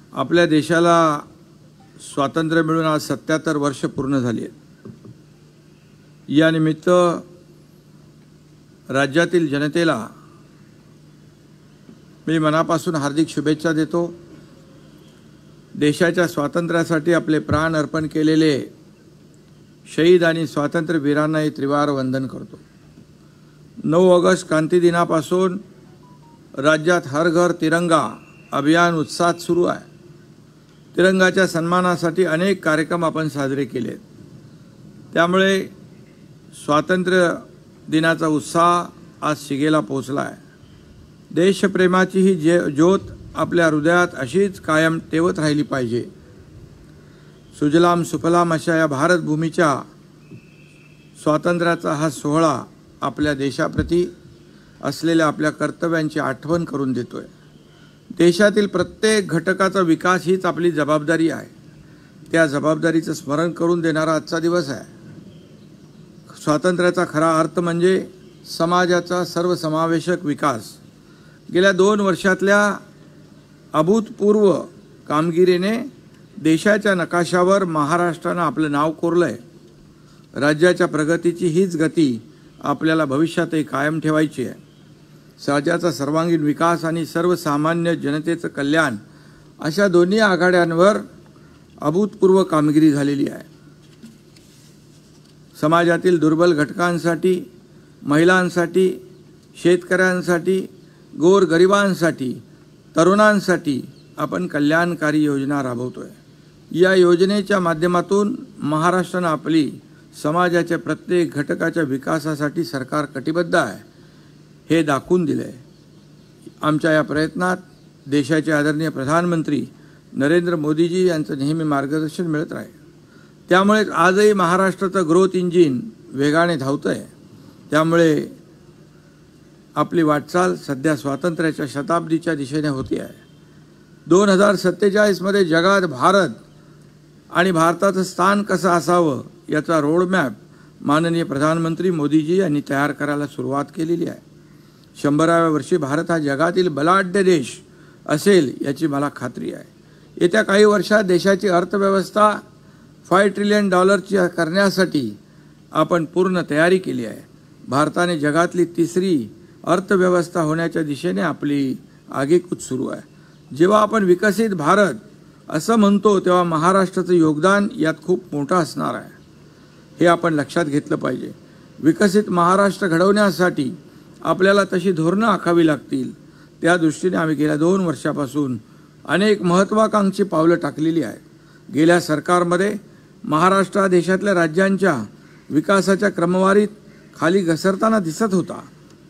आपल्या देशाला स्वातंत्र्य मिळून आज 77 वर्ष पूर्ण झाली आहेत। या निमित्त राज्यातील जनतेला मी मनापासून हार्दिक शुभेच्छा देतो। देशाच्या स्वातंत्र्यासाठी आपले प्राण अर्पण केलेले शहीद आणि स्वातंत्र्यवीरांनाही त्रिवार वंदन करतो। 9 ऑगस्ट क्रांती दिनापासून राज्यात हर घर तिरंगा अभियान उत्साहात सुरू आहे। तिरंगाच्या सन्मानासाठी अनेक कार्यक्रम आपण साजरे केले। त्यामुळे स्वातंत्र्य दिनाचा उत्साह आज शिगेला पोहोचला आहे। देशप्रेमाची ही ज्योत आपल्या हृदयात अशीच कायम तेवत राहिली पाहिजे। सुजलाम सुफलाम अशा या भारत भूमीच्या स्वातंत्र्याचा हा सोहळा आपल्या देशाप्रती असलेल्या आपल्या कर्तव्यांची आठवण करून देतोय। देशातील प्रत्येक घटकाचा विकास हीच आपली जबाबदारी आहे। त्या जबाबदारीचं स्मरण करून देणारा आजचा दिवस आहे। स्वातंत्र्याचा खरा अर्थ म्हणजे समाजाचा सर्वसमावेशक विकास। गेल्या 2 वर्षातल्या अभूतपूर्व कामगिरीने देशाच्या नकाशावर महाराष्ट्रानं आपलं नाव कोरलंय। राज्याच्या प्रगतीची हीच गती आपल्याला भविष्यातही कायम ठेवायची आहे। राज्याचा सर्वांगीण विकास आणि सर्वसामान्य जनतेचं कल्याण अशा दोन्ही आघाड्यांवर अभूतपूर्व कामगिरी झालेली आहे। समाजातील दुर्बल घटकांसाठी, महिलांसाठी, शेतकऱ्यांसाठी, गोरगरिबांसाठी, तरुणांसाठी आपण कल्याणकारी योजना राबवतोय। या योजनेच्या माध्यमातून महाराष्ट्रानं आपली समाजाच्या प्रत्येक घटकाच्या विकासासाठी सरकार कटिबद्ध आहे हे दाखवून दिले। आमच्या या प्रयत्नात देशाचे आदरणीय प्रधानमंत्री नरेंद्र मोदीजी यांचं नेहमी मार्गदर्शन मिळत राहील। त्यामुळे आजही महाराष्ट्राचं ग्रोथ इंजिन वेगाने धावतंय। त्यामुळे आपली वाटचाल सध्या स्वातंत्र्याच्या शताब्दीच्या दिशेने होती आहे। 2047 मध्ये जगात भारत आणि भारताचं स्थान कसं असावं याचा रोडमॅप माननीय प्रधानमंत्री मोदीजी यांनी तयार करायला सुरुवात केलेली आहे। 100व्या वर्षी भारत हा जगातील बलाढ्य देश असेल याची मला खात्री आहे। येत्या काही वर्षात देशाची अर्थव्यवस्था $5 ट्रिलियन करण्यासाठी आपण पूर्ण तयारी केली आहे। भारताने जगातली 3री अर्थव्यवस्था होण्याच्या दिशेने आपली आगेकूच सुरू आहे। जेव्हा आपण विकसित भारत असं म्हणतो तेव्हा महाराष्ट्राचं योगदान यात खूप मोठं असणार आहे। हे आपण लक्षात घेतलं पाहिजे। विकसित महाराष्ट्र घडवण्यासाठी आपल्याला तशी धोरणं आखावी लागतील। त्या दृष्टीने आम्ही गेल्या 2 वर्षापासून अनेक महत्त्वाकांक्षी पावलं टाकलेली आहेत। गेल्या सरकारमध्ये महाराष्ट्र देशातल्या राज्यांच्या विकासाच्या क्रमवारीत खाली घसरताना दिसत होता।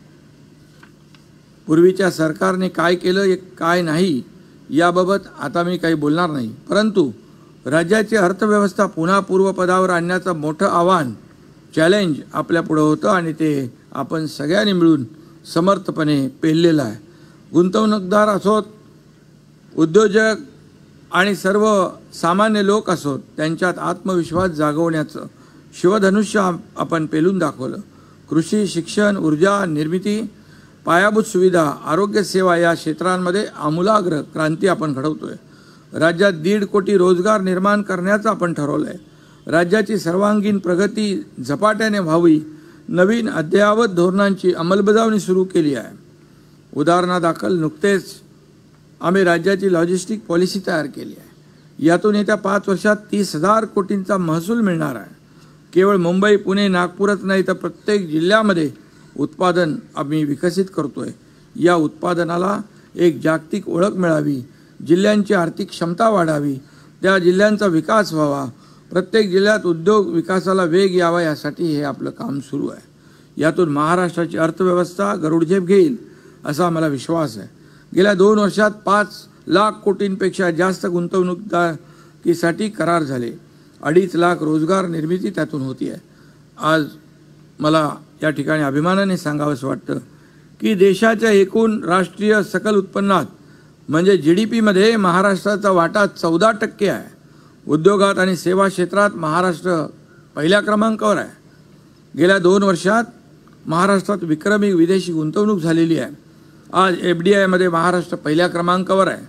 पूर्वीच्या सरकारने काय केलं काय नाही याबाबत आता मी काही बोलणार नाही, परंतु राज्याची अर्थव्यवस्था पुन्हा पूर्वपदावर आणण्याचं मोठं आव्हान चॅलेंज आपल्या पुढे होतं आणि ते आपण सगळ्यांनी मिळून समर्थपणे पेललेलं आहे। गुंतवणूकदार असोत, उद्योजक आणि सर्व सामान्य लोक असोत, त्यांच्यात आत्मविश्वास जागवण्याचं शिवधनुष्य आपण पेलून दाखवलं। कृषी, शिक्षण, ऊर्जा निर्मिती, पायाभूत सुविधा, आरोग्य सेवा या क्षेत्रांमध्ये आमूलाग्र क्रांती आपण घडवतोय। राज्यात 1.5 कोटी रोजगार निर्माण करण्याचं आपण ठरवलंय। राज्याची सर्वांगीण प्रगती झपाट्याने व्हावी नवीन अद्ययावत धोरणांची अंमलबजावणी सुरू केली आहे। उदाहरणादाखल नुकतेच आम्ही राज्याची लॉजिस्टिक पॉलिसी तयार केली आहे। यातून येत्या 5 वर्षात 30,000 कोटींचा महसूल मिळणार आहे। केवळ मुंबई, पुणे, नागपूरच नाही तर प्रत्येक जिल्ह्यामध्ये उत्पादन आम्ही विकसित करतोय। या उत्पादनाला एक जागतिक ओळख मिळावी, जिल्ह्यांची आर्थिक क्षमता वाढावी, त्या जिल्ह्यांचा विकास व्हावा, प्रत्येक जिल्ह्यात उद्योग विकासाला वेग यावा यासाठी हे आपलं काम सुरू आहे। यातून महाराष्ट्राची अर्थव्यवस्था गरुडझेप घेईल असा मला विश्वास आहे। गेल्या 2 वर्षात 5 लाख कोटींपेक्षा जास्त गुंतवणुकीसाठी करार झाले। 2.5 लाख रोजगार निर्मिती त्यातून होती आहे। आज मला या ठिकाणी अभिमानाने सांगावंसं वाटतं की देशाच्या एकूण राष्ट्रीय सकल उत्पन्नात म्हणजे GDP मध्ये महाराष्ट्राचा वाटा 14% आहे। उद्योगात आणि सेवा क्षेत्रात महाराष्ट्र पहिल्या क्रमांकावर आहे। गेल्या 2 वर्षात महाराष्ट्रात विक्रमी विदेशी गुंतवणूक झालेली आहे। आज FDI मध्ये महाराष्ट्र पहिल्या क्रमांकावर आहे।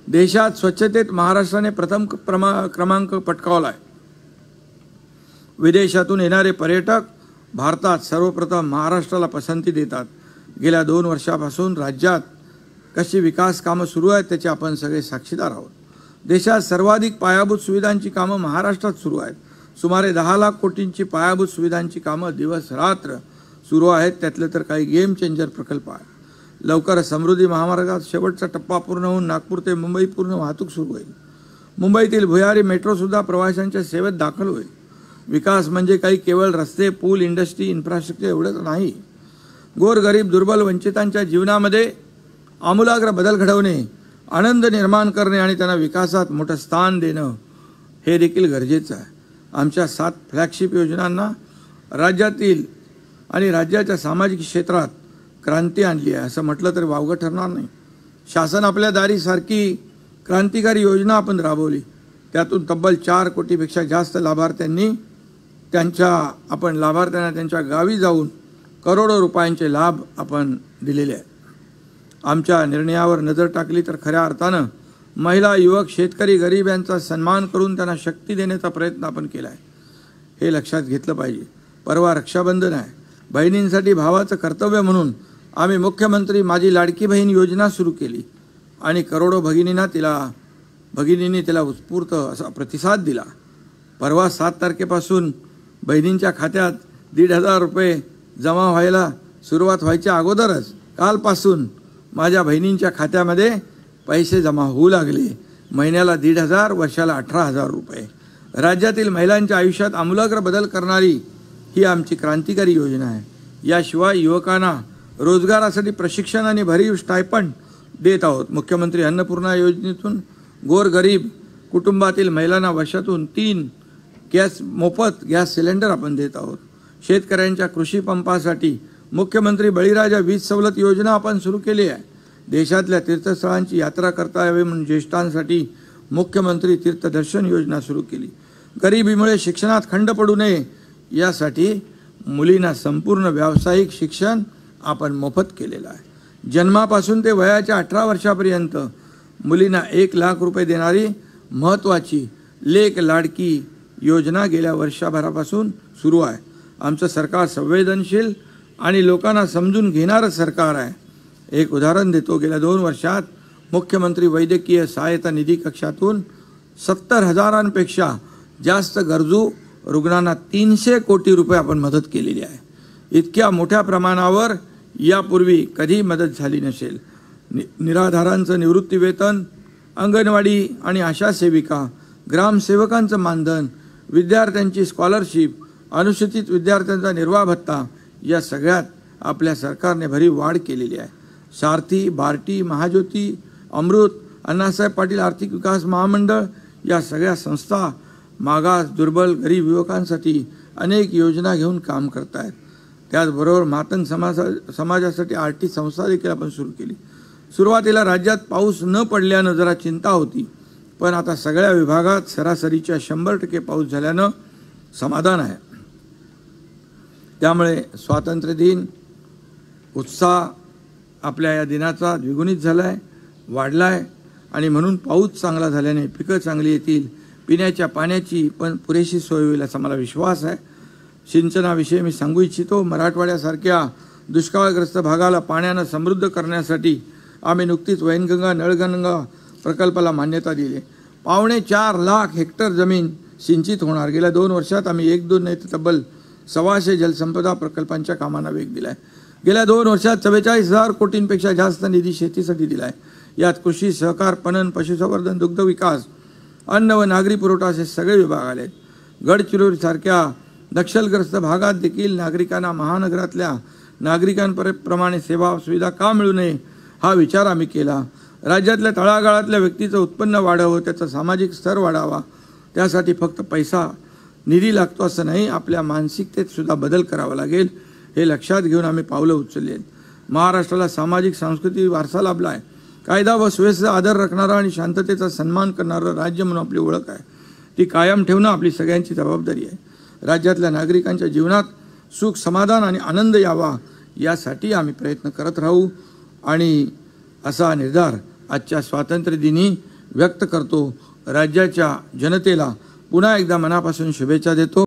देशात स्वच्छतेत महाराष्ट्राने प्रथम क्रमांक पटकावला आहे. विदेशातून येणारे पर्यटक भारतात सर्वप्रथम महाराष्ट्राला पसंती देतात. गेल्या 2 वर्षापासून राज्यात कशी विकास कामं सुरू आहेत त्याचे आपण सगळे साक्षीदार आहोत. देशात सर्वाधिक पायाभूत सुविधांची कामं महाराष्ट्रात सुरू आहेत. सुमारे 10 लाख कोटींची पायाभूत सुविधांची कामं दिवस रात्र सुरू आहेत. त्यातले तर काही गेम चेंजर प्रकल्प आहेत. लवकर समृद्धी महामार्गात शेवटचा टप्पा पूर्ण होऊन नागपूर ते मुंबई पूर्ण वाहतूक सुरू होईल. मुंबईतील भुयारी मेट्रोसुद्धा प्रवाशांच्या सेवेत दाखल होईल. विकास म्हणजे काही केवळ रस्ते, पूल, इंडस्ट्री, इन्फ्रास्ट्रक्चर एवढंच नाही. गोरगरीब, दुर्बल, वंचितांच्या जीवनामध्ये आमूलाग्र बदल घडवणे, आनंद निर्माण करणे आणि त्यांना विकासात मोठं स्थान देणं हे देखील गरजेचं आहे. आमच्या 7 फ्लॅगशिप योजनांना राज्यातील आणि राज्याच्या सामाजिक क्षेत्रात क्रांती आणली आहे असं म्हटलं तरी वावगं ठरणार नाही. शासन आपल्या दारीसारखी क्रांतिकारी योजना आपण राबवली. त्यातून तब्बल 4 कोटीपेक्षा जास्त लाभार्थ्यांना त्यांच्या गावी जाऊन करोडो रुपयांचे लाभ आपण दिलेले आहेत. आमच्या निर्णयावर नजर टाकली तर खऱ्या अर्थानं महिला, युवक, शेतकरी, गरीब यांचा सन्मान करून त्यांना शक्ती देण्याचा प्रयत्न आपण केला आहे. हे लक्षात घेतलं पाहिजे. परवा रक्षाबंधन आहे. बहिणींसाठी भावाचं कर्तव्य म्हणून आम्ही मुख्यमंत्री माझी लाडकी बहीण योजना सुरू केली आणि करोडो भगिनींनी तिला उत्स्फूर्त असा प्रतिसाद दिला. परवा 7 तारखेपासून बहिणींच्या खात्यात 1,500 रुपये जमा व्हायला सुरुवात व्हायच्या अगोदरच कालपासून माझ्या बहिणींच्या खात्यामध्ये पैसे जमा होऊ लागले. महिन्याला 1,500, वर्षाला 18,000 रुपये. राज्यातील महिलांच्या आयुष्यात आमूलाग्र बदल करणारी ही आमची क्रांतिकारी योजना आहे. याशिवाय युवकांना रोजगारासाठी प्रशिक्षण आणि भरीव स्टायपंड देत आहोत. मुख्यमंत्री अन्नपूर्णा योजनेतून गोरगरीब कुटुंबातील महिलांना वर्षातून 3 मोफत गॅस सिलेंडर आपण देत आहोत. शेतकऱ्यांच्या कृषी पंपासाठी मुख्यमंत्री बळीराजा वीज सवलत योजना आपण सुरू केली आहे. देशातल्या तीर्थस्थळांची यात्रा करता यावी म्हणून ज्येष्ठांसाठी मुख्यमंत्री तीर्थदर्शन योजना सुरू केली. गरिबीमुळे शिक्षणात खंड पडू नये यासाठी मुलींना संपूर्ण व्यावसायिक शिक्षण आपण मोफत केलेलं आहे. जन्मापासून ते वयाच्या 18 वर्षापर्यंत मुलींना 1 लाख रुपये देणारी महत्त्वाची लेक लाडकी योजना गेल्या वर्षभरापासून सुरू आहे. आमचं सरकार संवेदनशील आणि लोकांना समजून घेणारं सरकार आहे. एक उदाहरण देतो. गेल्या 2 वर्षात मुख्यमंत्री वैद्यकीय सहायता निधी कक्षातून 70,000पेक्षा जास्त गरजू रुग्णांना 300 कोटी रुपये आपण मदत केलेली आहे. इतक्या मोठ्या प्रमाणावर यापूर्वी कधी मदत झाली नसेल. निराधारांचं निवृत्तीवेतन, अंगणवाडी आणि आशा सेविका, ग्रामसेवकांचं मानधन, विद्यार्थ्यांची स्कॉलरशिप, अनुसूचित विद्यार्थ्यांचा निर्वाह भत्ता या सगळ्यात आपल्या सरकारने भरीव वाढ केलेली आहे. सारथी, बार्टी, महाज्योती, अमृत, अण्णासाहेब पाटील आर्थिक विकास महामंडळ या सगळ्या संस्था मागास, दुर्बल, गरीब युवकांसाठी अनेक योजना घेऊन काम करत आहेत. त्याचबरोबर मातंग समाजासाठी आर्थिक संस्था देखील आपण सुरू केली. सुरुवातीला राज्यात पाऊस न पडल्यानं जरा चिंता होती, पण आता सगळ्या विभागात सरासरीच्या 100% पाऊस झाल्यानं समाधान आहे. त्यामुळे स्वातंत्र्य दिन उत्साह आपल्या या दिनाचा द्विगुणित झाला आहे, वाढला आहे. आणि म्हणून पाऊस चांगला झाल्याने पिकं चांगली येतील, पिण्याच्या पाण्याची पण पुरेशी सोय होईल असा मला विश्वास आहे. सिंचनाविषयी मी सांगू इच्छितो. मराठवाड्यासारख्या दुष्काळग्रस्त भागाला पाण्यानं समृद्ध करण्यासाठी आम्ही नुकतीच वैनगंगा नळगंगा प्रकल्पाला मान्यता दिली. 4.25 लाख हेक्टर जमीन सिंचित होणार. गेल्या 2 वर्षात आम्ही 1-2 नाही तर तब्बल 125 जलसंपदा प्रकल्पांच्या कामांना वेग दिला आहे. गेल्या 2 वर्षात 44,000 कोटींपेक्षा जास्त निधी शेतीसाठी दिला आहे. यात कृषी, सहकार, पणन, पशुसंवर्धन, दुग्ध विकास, अन्न व नागरी पुरवठा असे सगळे विभाग आले. गडचिरोलीसारख्या नक्षलग्रस्त भागात देखील नागरिकांना महानगरातल्या नागरिकांप्रमाणे सेवा सुविधा का मिळू नये हा विचार आम्ही केला. राज्यातल्या तळागाळातल्या व्यक्तीचं उत्पन्न वाढावं, त्याचा सामाजिक स्तर वाढावा, त्यासाठी फक्त पैसा निधी लागतो असं नाही, आपल्या मानसिकतेत सुद्धा बदल करावा लागेल. हे लक्षात घेऊन आम्ही पावलं उचलली आहेत. महाराष्ट्राला सामाजिक सांस्कृतिक वारसा लाभला आहे. कायदा व सुव्यवस्थेचा आदर राखणारा आणि शांततेचा सन्मान करणारं राज्य म्हणून आपली ओळख आहे. ती कायम ठेवणं आपली सगळ्यांची जबाबदारी आहे. राज्यातल्या नागरिकांच्या जीवनात सुख, समाधान आणि आनंद यावा यासाठी आम्ही प्रयत्न करत राहू आणि असा निर्धार आजच्या स्वातंत्र्यदिनी व्यक्त करतो. राज्याच्या जनतेला पुन्हा एकदा मनापासून शुभेच्छा देतो.